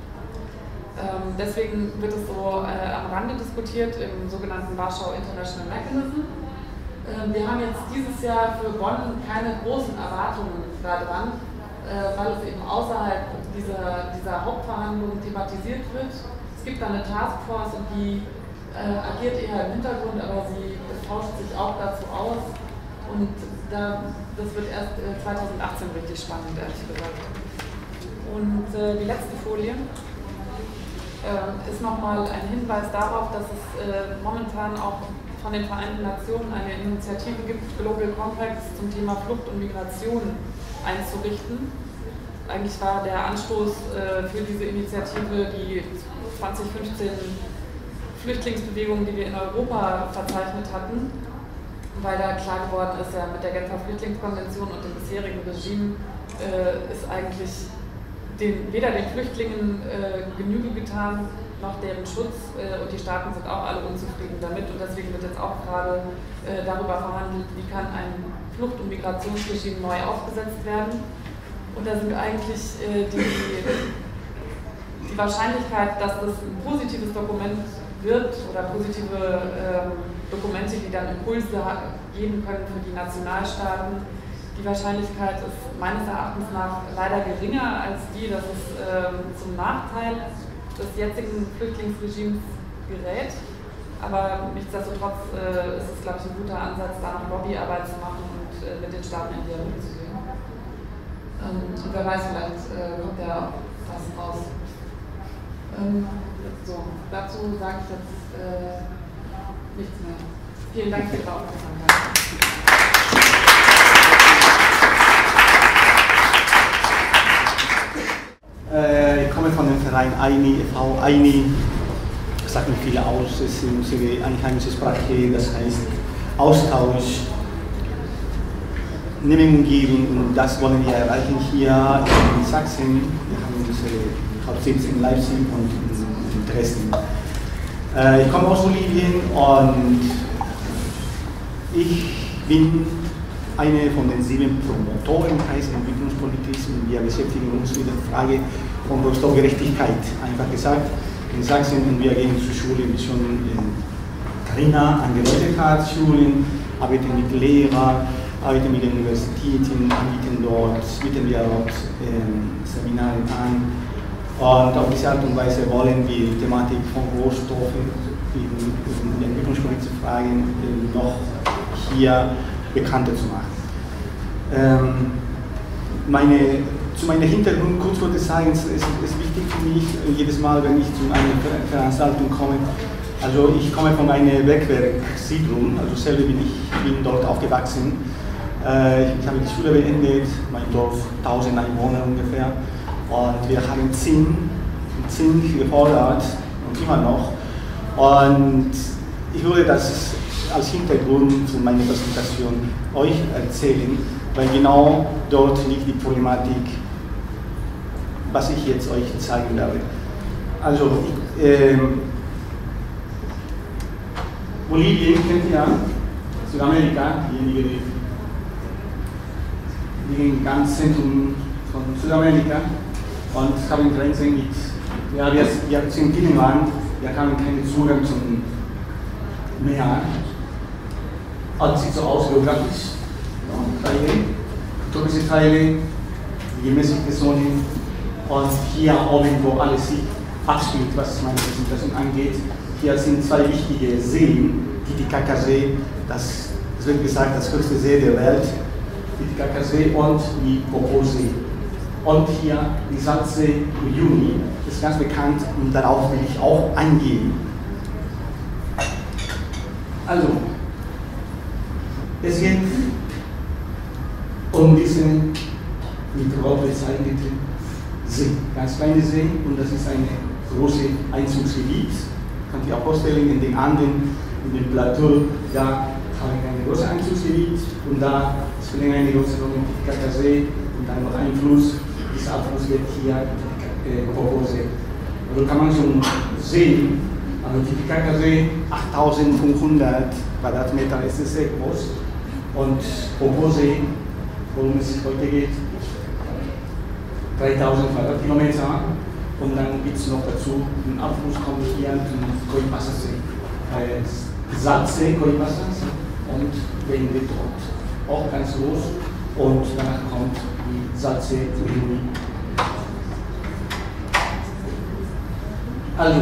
Deswegen wird es so am Rande diskutiert im sogenannten Warschau International Mechanism. Wir haben jetzt dieses Jahr für Bonn keine großen Erwartungen daran, weil es eben außerhalb dieser Hauptverhandlungen thematisiert wird. Es gibt da eine Taskforce und die agiert eher im Hintergrund, aber sie tauscht sich auch dazu aus. Und das wird erst 2018 richtig spannend, ehrlich gesagt. Und die letzte Folie ist nochmal ein Hinweis darauf, dass es momentan auch von den Vereinten Nationen eine Initiative gibt, Global Compact zum Thema Flucht und Migration einzurichten. Eigentlich war der Anstoß für diese Initiative die 2015 Flüchtlingsbewegungen, die wir in Europa verzeichnet hatten, weil da klar geworden ist, ja, mit der Genfer Flüchtlingskonvention und dem bisherigen Regime ist eigentlich weder den Flüchtlingen Genüge getan, noch deren Schutz, und die Staaten sind auch alle unzufrieden damit und deswegen wird jetzt auch gerade darüber verhandelt, wie kann ein Flucht- und Migrationsregime neu aufgesetzt werden. Und da sind eigentlich die Wahrscheinlichkeit, dass das ein positives Dokument wird oder positive Dokumente, die dann Impulse geben können für die Nationalstaaten, die Wahrscheinlichkeit ist meines Erachtens nach leider geringer als die, dass es zum Nachteil des jetzigen Flüchtlingsregimes gerät. Aber nichtsdestotrotz ist es, glaube ich, ein guter Ansatz, da noch Lobbyarbeit zu machen und mit den Staaten in Dialog zu gehen. Und wer weiß, vielleicht kommt ja auch was raus. So, dazu sage ich jetzt nichts mehr. Vielen Dank für Ihre Aufmerksamkeit. Ich komme von dem Verein AINI, e.V. AINI sagt mir viel aus, es ist unsere einheimische Sprache, das heißt Austausch, Nehmen und Geben, und das wollen wir erreichen hier in Sachsen. Wir haben unsere Hauptsitz in Leipzig und in Dresden. Ich komme aus Bolivien und ich bin eine von den 7 Promotoren heißt Entwicklungspolitik, und wir beschäftigen uns mit der Frage von Rohstoffgerechtigkeit. Einfach gesagt, in Sachsen, und wir gehen zur Schule schon Arena angeleitet hat, Schulen, arbeiten mit Lehrern, arbeiten mit den Universitäten, bieten wir dort Seminare an. Und auf diese Art und Weise wollen wir die Thematik von Rohstoffen in entwicklungspolitischen Fragen noch hier bekannter zu machen. Zu meinem Hintergrund kurz wollte ich sagen, es ist wichtig für mich, jedes Mal, wenn ich zu einer Veranstaltung komme. Also ich komme von einer Bergwerkssiedlung, also selber bin dort aufgewachsen. Ich habe die Schule beendet, mein Dorf 1000 Einwohner ungefähr. Und wir haben Zink gefordert und immer noch. Und ich würde das als Hintergrund zu meiner Präsentation euch erzählen, weil genau dort liegt die Problematik, was ich jetzt euch zeigen werde. Also, Bolivien kennt ihr, Südamerika, diejenigen, die liegen ganz Zentrum von Südamerika und haben Grenzen mit, ja, wir sind Binnenland, wir haben keinen Zugang zum Meer. Und sieht so aus geografisch, tropische Teile, die gemäßigte Zone und hier oben, wo alles sich abspielt, was meine Präsentation angeht. Hier sind zwei wichtige Seen, Titicaca-See, das wird gesagt, das höchste See der Welt, Titicaca-See und die Popo-See. Und hier die Salzsee Uyuni ist ganz bekannt und darauf will ich auch eingehen. Also, es geht um diesen mit Rot bezeichneten See, ganz kleine See, und das ist ein großes Einzugsgebiet. Könnt ihr auch vorstellen, in den Anden, in dem Plateau, da habe ich ein großes Einzugsgebiet und da spielen eine große Rolle im Titicaca-See und dann noch ein Fluss. Dieser Abfluss wird hier Popo-See. Also kann man schon sehen, also Titicaca-See, 8500 Quadratmeter ist es sehr groß. Und Popo-See, worum es heute geht, 3000 Quadratkilometer. Und dann gibt es noch dazu, ein Abfluss kommt hier zum Coipasa-See. Salzsee, Coipasa und wegen dem dort. Auch ganz groß. Und danach kommt die Salzsee Uyuni. Also,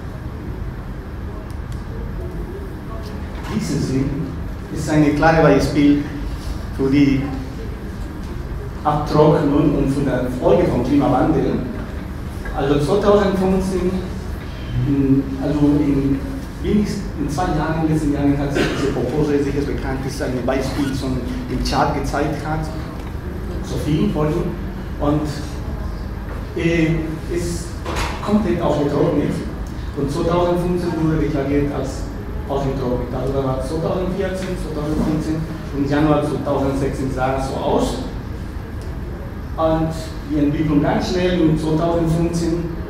dieser See ist ein klares Beispiel für die Abtrocknung und für die Folge vom Klimawandel. Also 2015, also in 2 Jahren, in den letzten Jahren hat sich diese Popo-See sicher bekannt, ist ein Beispiel, das schon im Chart gezeigt hat, so viel Folgen. Und ist komplett ausgetrocknet. Und 2015 wurde deklariert als ausgetrocknet. Also da war 2014, 2015 und Januar 2016 sah es so aus. Und die Entwicklung ganz schnell in 2015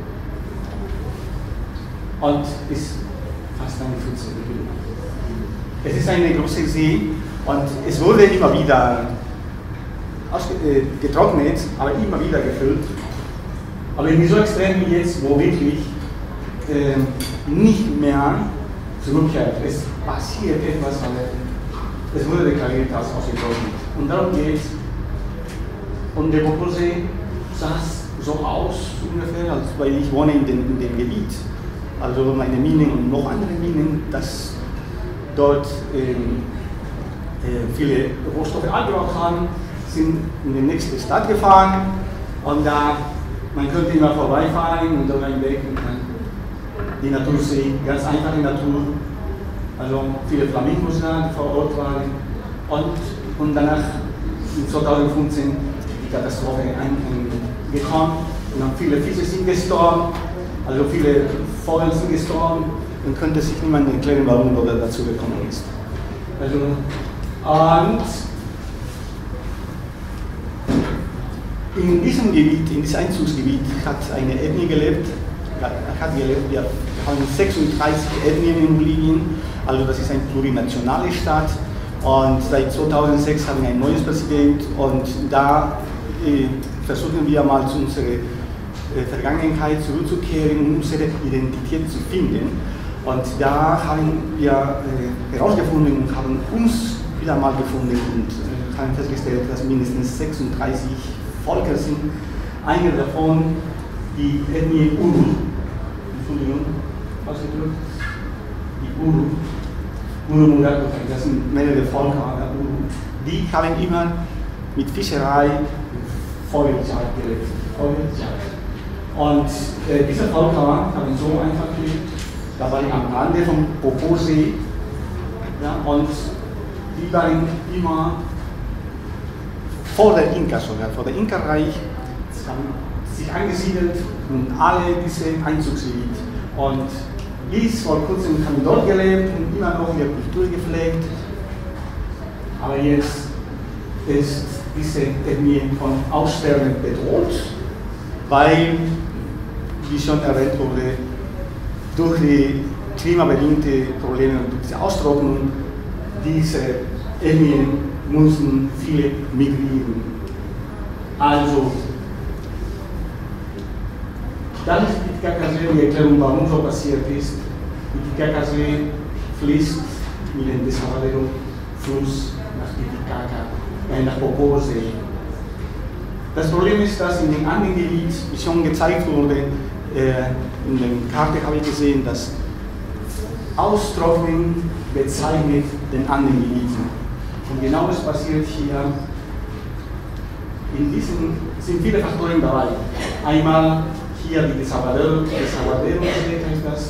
und ist fast eine 14. Es ist eine große See und es wurde immer wieder getrocknet, aber immer wieder gefüllt. Aber nicht so extrem wie jetzt, wo wirklich nicht mehr zurückkehrt. Es passiert etwas, aber es wurde deklariert als ausgetrocknet. Und darum geht es. Und der Popo-See sah so aus ungefähr, als weil ich wohne in dem Gebiet. Also meine Minen und noch andere Minen, dass dort viele Rohstoffe abgebaut haben, sind in die nächste Stadt gefahren und da man könnte immer vorbeifahren und dann einen Weg und dann die Natur sehen, ganz einfache Natur. Also viele Flamingos da, die vor Ort waren und danach in 2015 die Katastrophe gekommen und dann viele Fische sind gestorben, also viele Vögel sind gestorben und könnte sich niemand erklären, warum oder dazu gekommen ist. Also, und in diesem Gebiet, in diesem Einzugsgebiet hat eine Ethnie gelebt, wir haben 36 Ethnien in Bolivien, also das ist eine plurinationale Stadt und seit 2006 haben wir ein neues Präsident und da versuchen wir mal zu unserer Vergangenheit zurückzukehren, um unsere Identität zu finden. Und da haben wir herausgefunden und haben uns wieder mal gefunden und haben festgestellt, dass mindestens 36 Völker sind. Eine davon, die Ethnie Uru, Entschuldigung, ausgedrückt, die Uru Murato, das sind mehrere Völker, Uru, die haben immer mit Fischerei Feuerjagd gelebt. Und diese Völker haben so einfach gelebt, da war ich am Rande vom Poposee, ja, und die waren immer vor der Inka sogar, vor der Inka-Reich, haben sich angesiedelt und alle diese Einzugsgebiet. Und bis vor kurzem haben dort gelebt und immer noch ihre Kultur gepflegt. Aber jetzt ist diese Ethnie von Aussterben bedroht, weil, wie schon erwähnt wurde, durch die klimabedingte Probleme und diese Austrocknung, diese Ethnien mussten viele migrieren. Also, das ist die Titicacasee, die Erklärung, warum so passiert ist. Die Titicacasee fließt mit dem Desaguadero-Fluss nach Titicaca, nach Poposee. Das Problem ist, dass in dem anderen Gebiet, wie schon gezeigt wurde, in der Karte habe ich gesehen, dass Austrocknen bezeichnet den anderen Gebieten. Und genau das passiert hier. In diesen sind viele Faktoren dabei. Einmal hier die Desaguadero-See, heißt das,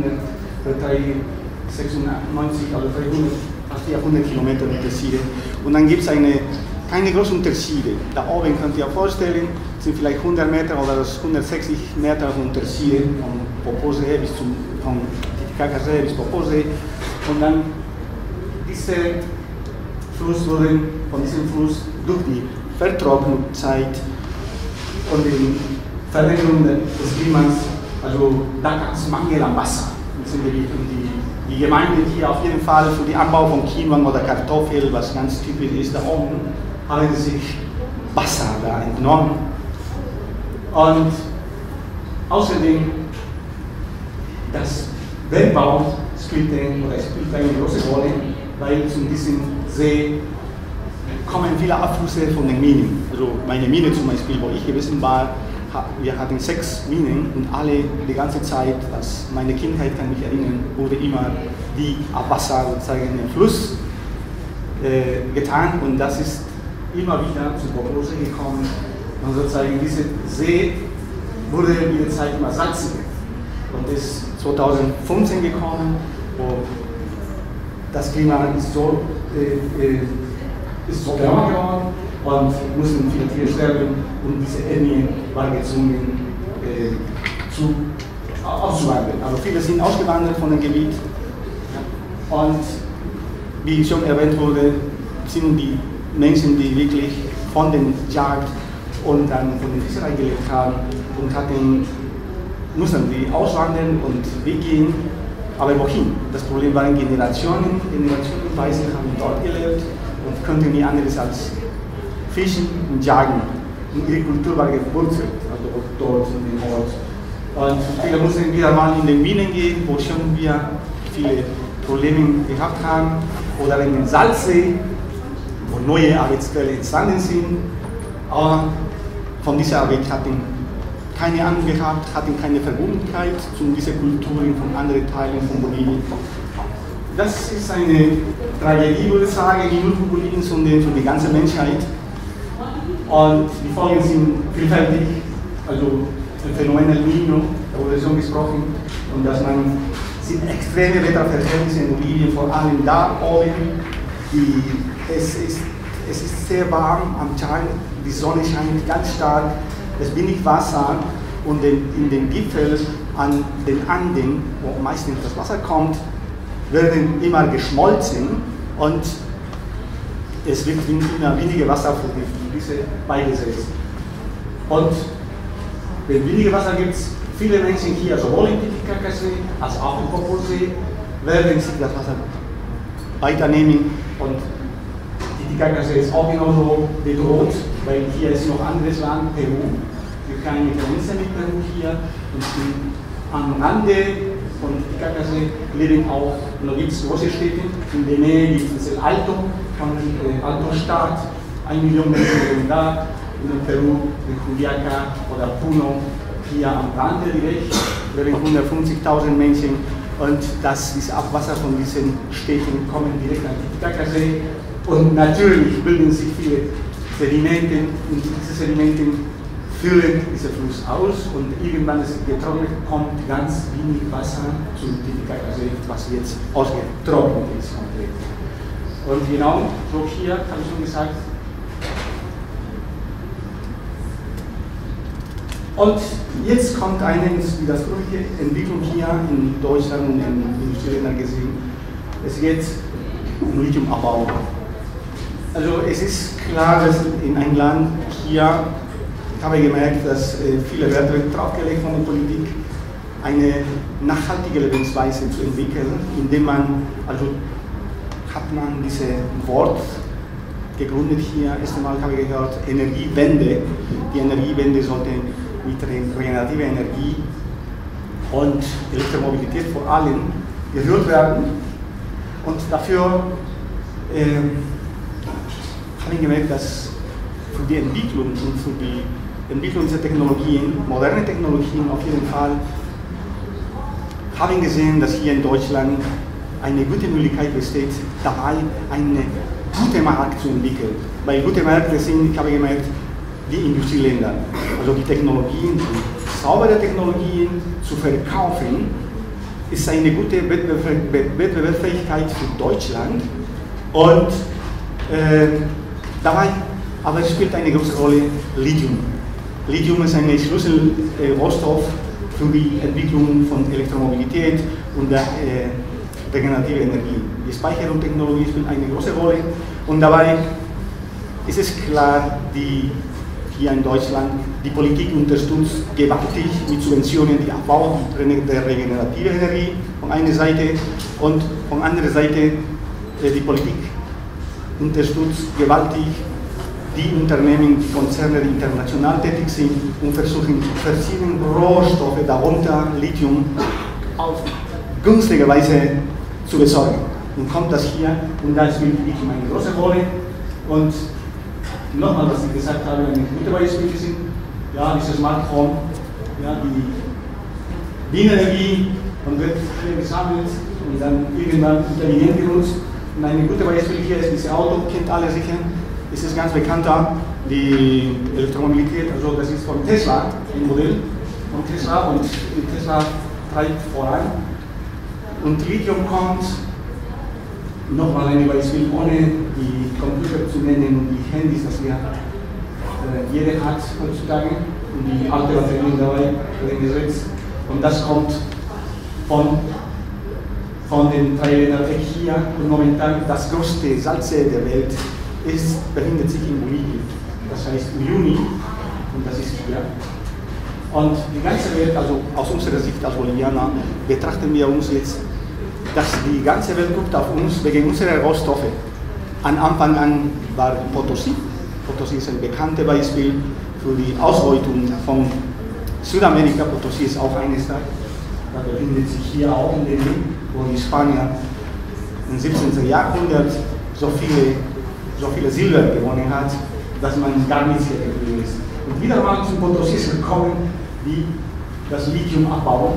396, also 300, fast 400 Kilometer Unterschiede. Und dann gibt es keine großen Unterschiede. Da oben könnt ihr euch vorstellen, sind vielleicht 100 Meter oder 160 Meter Unterschiede von Poposee bis zum Titicacasee bis Poposee. Und dann diese Fluss wurden von diesem Fluss durch die Vertrocknungszeit und die Veränderung des Klimas, also da gab es Mangel an Wasser in diesem Gebiet. Und die Gemeinden hier auf jeden Fall für den Anbau von Quinoa oder Kartoffel, was ganz typisch ist da oben, haben sich Wasser da entnommen. Und außerdem, das Bergbau spielt eine große Rolle, weil zu diesem See kommen viele Abflüsse von den Minen. Also meine Mine zum Beispiel, wo ich gewesen war, wir hatten 6 Minen und alle die ganze Zeit, was meine Kindheit kann mich erinnern, wurde immer die Abwasser sozusagen in den Fluss getan und das ist immer wieder zu Poposee gekommen und sozusagen dieser See wurde mit der Zeit immer salziger und ist 2015 gekommen, wo das Klima ist so wärmer geworden und mussten viele Tiere sterben und diese Ethnien waren gezwungen auszuwandern. Also viele sind ausgewandert von dem Gebiet und wie schon erwähnt wurde, sind die Menschen, die wirklich von den Jagd und dann von der Fischerei gelebt haben und mussten die auswandern und weggehen. Aber wohin? Das Problem waren generationenweise haben dort gelebt und konnten nie anderes als fischen und jagen. Und ihre Kultur war gewurzelt, also dort in dem Ort. Und viele mussten wieder mal in den Minen gehen, wo schon wir viele Probleme gehabt haben, oder in den Salzsee, wo neue Arbeitsquellen entstanden sind. Aber von dieser Arbeit hatten keine Ahnung gehabt, hatten keine Verbundenheit zu diesen Kulturen von anderen Teilen von Bolivien. Das ist eine Tragödie, würde ich sagen, nicht nur für Bolivien, sondern für die ganze Menschheit. Und die Folgen sind vielfältig, also das Phänomen El Niño, da wurde schon gesprochen, und dass sind extreme Wetterverhältnisse in Bolivien, vor allem da oben. Es ist sehr warm am Tag, die Sonne scheint ganz stark, es ist wenig Wasser und in den Gipfeln an den Anden, wo meistens das Wasser kommt, werden immer geschmolzen und es wird immer weniger Wasser für diese beiden Sees. Und wenn weniger Wasser gibt, viele Menschen hier, sowohl im Titicacasee als auch im Poposee, werden sich das Wasser weiternehmen und Titicacasee ist auch genauso bedroht, weil hier ist noch ein anderes Land, Peru. Wir haben eine Grenze mit Peru hier und am Rande von Titicacasé leben auch, und da gibt es große Städte, in der Nähe gibt es Alto, Alto-Stadt, 1 Million Menschen leben da, in Peru, in Juliaca oder Puno, hier am Rande direkt, leben 150.000 Menschen und das Abwasser von diesen Städten kommen direkt an Titicacasé und natürlich bilden sich viele Sedimente und diese Sedimente füllen diesen Fluss aus und irgendwann ist es getrocknet, kommt ganz wenig Wasser zu Titicacasé, was jetzt ausgetrocknet ist komplett. Und genau, so hier habe ich schon gesagt. Und jetzt kommt eine widersprüchliche Entwicklung hier in Deutschland und in Industrieländern gesehen. Es geht um Lithiumabbau. Also es ist klar, dass in einem Land hier, ich habe gemerkt, dass viele Werte draufgelegt von der Politik, eine nachhaltige Lebensweise zu entwickeln, indem man, also hat man dieses Wort gegründet hier, erst einmal habe ich gehört, Energiewende. Die Energiewende sollte mit regenerativer Energie und Elektromobilität vor allem geführt werden. Und dafür habe ich gemerkt, dass für die Entwicklung und für die Entwicklung dieser Technologien, moderne Technologien auf jeden Fall, habe ich gesehen, dass hier in Deutschland eine gute Möglichkeit besteht, dabei einen guten Markt zu entwickeln. Weil gute Märkte sind, ich habe gemerkt, die Industrieländer, also die Technologien, die saubere Technologien zu verkaufen, ist eine gute Wettbewerbsfähigkeit für Deutschland und dabei aber spielt eine große Rolle Lithium. Lithium ist ein Schlüsselrohstoff für die Entwicklung von Elektromobilität und der regenerativen Energie. Die Speicherungstechnologie spielt eine große Rolle und dabei ist es klar, hier in Deutschland, die Politik unterstützt gewaltig mit Subventionen die Abbau der regenerativen Energie von einer Seite und von anderer Seite die Politik unterstützt gewaltig die Unternehmen, die Konzerne, die international tätig sind und versuchen verschiedene Rohstoffe, darunter Lithium, auf günstige Weise zu besorgen. Und kommt das hier und da spielt Lithium eine große Rolle. Und nochmal, was ich gesagt habe, eine gute Beispiele sind, ja, dieses Smart Home, ja, die Energie und wird hier gesammelt und dann irgendwann intelligent genutzt. Und eine gute Beispiel hier ist dieses Auto, kennt alle sicher. Es ist ganz bekannter, die Elektromobilität, also das ist von Tesla, ein Modell von Tesla und Tesla treibt voran. Und Lithium kommt, nochmal ein Beispiel, ohne die Computer zu nennen, die Handys, das wir jeder hat heutzutage, und die alte Batterien dabei gesetzt. Und das kommt von den Thailändern hier und momentan das größte Salzsee der Welt befindet sich in Bolivien, das heißt Uyuni, und das ist hier. Und die ganze Welt, also aus unserer Sicht als Bolivianer, betrachten wir uns jetzt, dass die ganze Welt guckt auf uns wegen unserer Rohstoffe. An Anfang an war Potosí. Potosí ist ein bekanntes Beispiel für die Ausbeutung von Südamerika. Potosí ist auch eine Stadt, da befindet sich hier auch in der Nähe, wo die Spanier im 17. Jahrhundert so viele Silber gewonnen hat, dass man gar nichts hier geblieben ist. Und wieder mal zum Potosí ist gekommen, die das Lithium abbauen.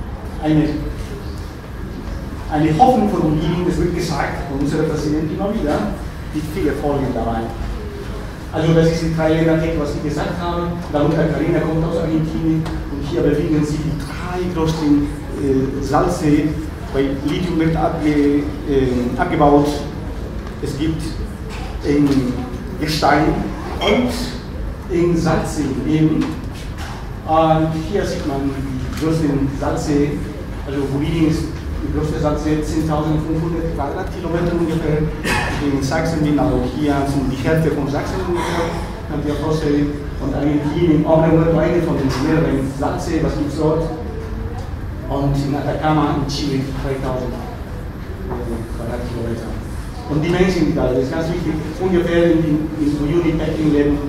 Eine Hoffnung von Bolivien, das wird gesagt von unserem Präsidenten immer wieder, mit viele Folgen dabei. Also das ist in drei Ländern, was ich gesagt habe, darunter Carina kommt aus Argentinien und hier befinden sich die drei größten Salzseen, weil Lithium wird abgebaut. Es gibt in Gestein und in Salzseen eben. Und hier sieht man die größten Salzsee, also Bolivien ist die größte Salzsee, 10.500 Quadratkilometer ungefähr. In Sachsen, also hier sind die Hälfte von Sachsen ungefähr, könnt ihr vorstellen. Und Argentinien, auch nur eine von den mehreren Salzseen, was gibt es dort. Und in Atacama in Chile 3.000 Quadratkilometer. Und die Menschen, das ist ganz wichtig, ungefähr in Uyuni-Peking leben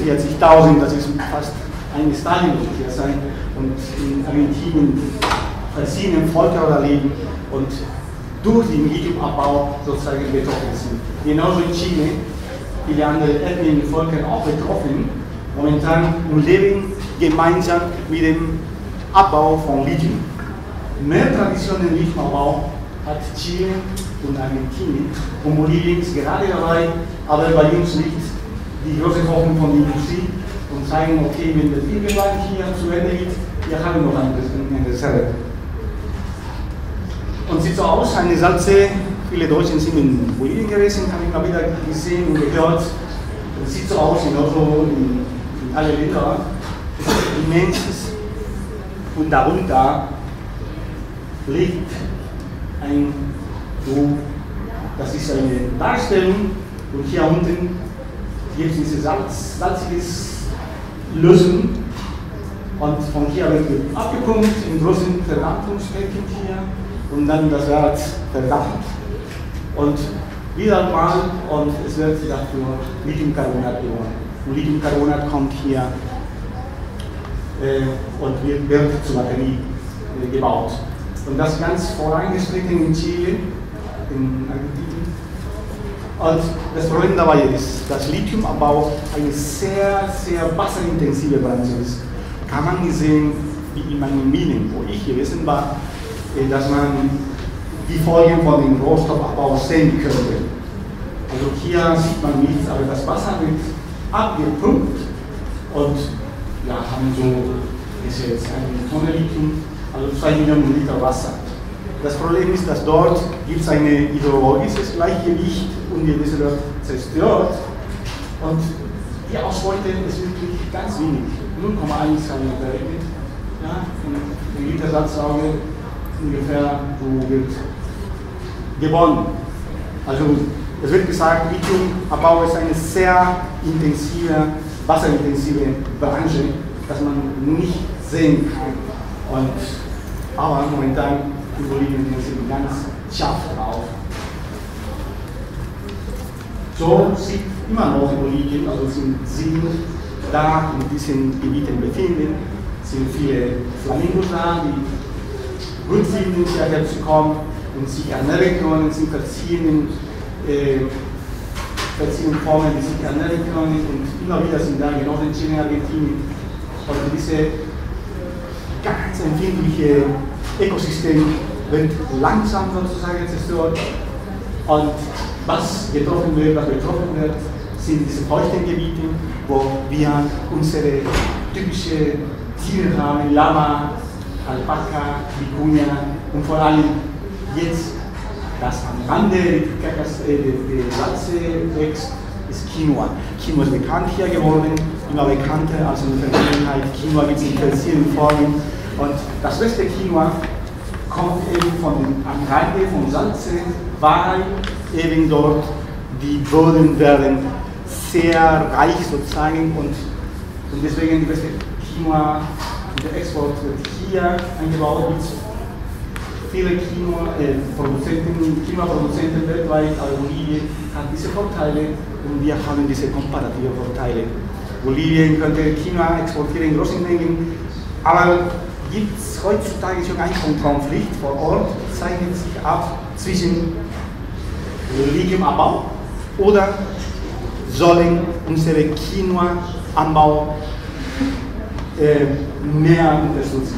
45.000, das ist fast eine Stadion, muss ich ja sagen. Und in Argentinien verschiedenen Völker oder leben und durch den Lithiumabbau sozusagen betroffen sind. Genauso in Chile, viele andere Ethnien und Völker auch betroffen, momentan und leben gemeinsam mit dem Abbau von Lithium. Mehr Tradition im Lithiumabbau hat Chile und Argentinien und Bolivien ist gerade dabei, aber bei uns liegt die große Hoffnung von der Industrie und zeigen, okay, wenn das irgendwann hier zu Ende geht, wir haben noch eine Reserve. Und sieht so aus, eine Salze, viele Deutschen sind in Bolivien gewesen, habe ich mal wieder gesehen und gehört. Es sieht so aus, genauso in alle Länder. Es ist immens und darunter liegt ein so, das ist eine Darstellung und hier unten gibt es diese salziges Lösung und von hier wird abgepumpt in großen Verdampfungsbecken hier und dann das Erz verdampft und wieder mal und es wird dafür Lithiumcarbonat gewonnen. Und Lithiumcarbonat kommt hier und wird zur Batterie gebaut. Und das ganz vorangeschritten in Chile, in Argentinien. Und das Problem dabei ist, dass Lithiumabbau eine sehr, sehr wasserintensive Branche ist. Kann man nicht sehen, wie in meinen Minen, wo ich gewesen war, dass man die Folgen von dem Rohstoffabbau sehen könnte. Also hier sieht man nichts, aber das Wasser wird abgepumpt und ja, haben so, ist jetzt eine Tonne Lithium, also 2 Millionen Liter Wasser. Das Problem ist, dass dort gibt es ein hydrologisches Gleichgewicht und die Wiese wird zerstört und die Ausbeute ist wirklich ganz wenig, 0,1 berechnet. Ja, und die Litersatzsauge ungefähr so wird gewonnen. Also es wird gesagt, Lithiumabbau ist eine sehr intensive, wasserintensive Branche, dass man nicht sehen kann. Aber momentan in Bolivien sind sie ganz scharf drauf. So sieht immer noch in Bolivien, also sind sie da in diesen Gebieten befinden, sind viele Flamingos da, die gut finden, hierher zu kommen und sich ernähren können, sind verschiedene Formen, die sich ernähren können und immer wieder sind da, genauso in Chile und Argentinien. Also diese ganz empfindliche Ökosystem wird langsam sozusagen zerstört und was betroffen wird, sind diese feuchten Gebiete, wo wir unsere typische Tiere haben, Lama, Alpaka, Vicuña und vor allem jetzt das am Rande der Salze wächst, ist Quinoa. Quinoa ist bekannt hier geworden, immer bekannter als in der Vergangenheit. Quinoa gibt es in verschiedenen Formen und das beste Quinoa kommt eben am Rande von Salze, weil eben dort die Böden werden sehr reich sozusagen und deswegen die beste Quinoa, der Export wird hier eingebaut. Viele Quinoa-Produzenten weltweit, also Bolivien hat diese Vorteile und wir haben diese komparativen Vorteile. Bolivien könnte Quinoa exportieren in großen Mengen, aber gibt es heutzutage schon einen Konflikt vor Ort, zeichnet sich ab zwischen Lithiumabbau oder sollen unsere Quinoa-Anbau mehr unterstützen.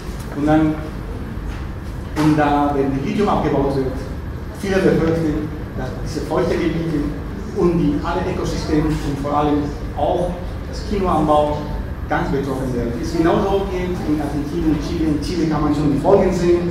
Und da, wenn die Lithium abgebaut wird, viele befürchten, dass diese feuchten Gebiete und alle Ökosysteme und vor allem auch das Quinoa-Anbau ganz betroffen werden. Es ist genauso in Argentinien und Chile. In Chile kann man schon die Folgen sehen.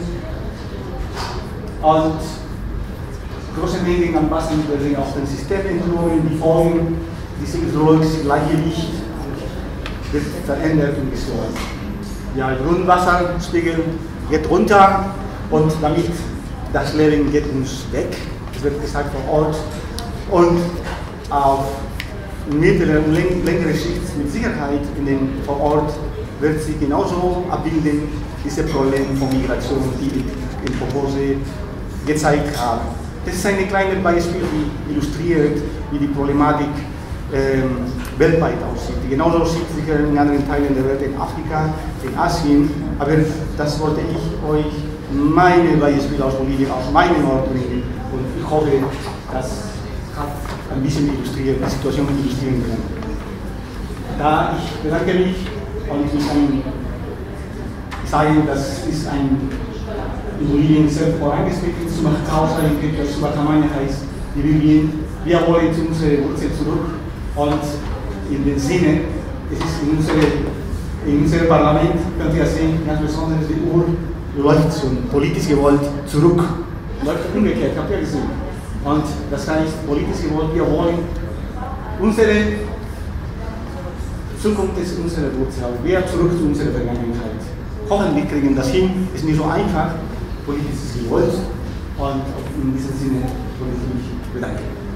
Und große Mengen an Wasser werden auf dem System entnommen. Die Folgen dieses hydrologische Gleichgewicht wird verändert und gestört. Ja, der Grundwasserspiegel geht runter. Und damit das Leben geht uns weg, das wird gesagt vor Ort. Und auf mittlere und längere Schicht mit Sicherheit vor Ort wird sich genauso abbilden, diese Probleme von Migration, die in Popose gezeigt haben. Das ist ein kleines Beispiel, die illustriert, wie die Problematik weltweit aussieht. Genauso sieht es sicher in anderen Teilen der Welt, in Afrika, in Asien, aber das wollte ich euch meine Beispiele aus Bolivien, aus meinem Ort bringen und ich hoffe, das hat ein bisschen illustriert, die Situation illustrieren können. Da ich bedanke mich und ich kann sagen, das ist ein in Bolivien sehr vorangeschritten, Sumacausa, das Sumacamane heißt in Bolivien, wir wollen zu unserer Wurzel zurück und in dem Sinne, es ist in unserem Parlament, könnt ihr sehen, ganz besonders die Uhr läuft schon, politische Gewalt zurück, läuft umgekehrt, habt ihr gesehen. Und das heißt, politische Gewalt, wir wollen unsere Zukunft ist unsere Wurzel, wir zurück zu unserer Vergangenheit. Hoffentlich kriegen das hin, ist nicht so einfach, politisches Gewalt und in diesem Sinne würde ich mich bedanken.